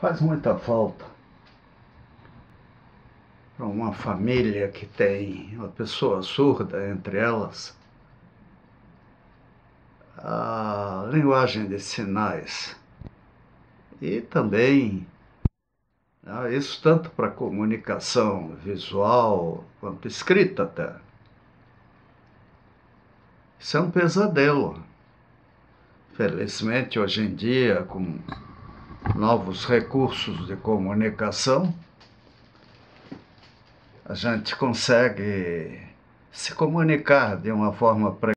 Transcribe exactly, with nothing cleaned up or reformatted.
Faz muita falta para uma família que tem uma pessoa surda entre elas, a linguagem de sinais. E também, ah, isso tanto para comunicação visual quanto escrita até. Isso é um pesadelo. Felizmente, hoje em dia, com novos recursos de comunicação, a gente consegue se comunicar de uma forma